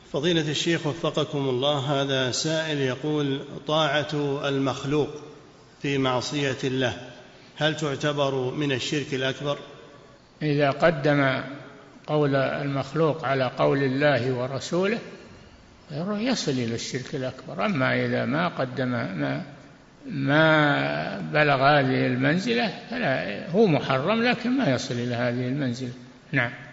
فضيلة الشيخ وفقكم الله، هذا سائل يقول: طاعة المخلوق في معصية الله هل تعتبر من الشرك الأكبر؟ إذا قدم قول المخلوق على قول الله ورسوله يصل إلى الشرك الأكبر. أما إذا ما قدم ما بلغ هذه المنزلة فلا، هو محرم لكن ما يصل إلى هذه المنزلة. نعم.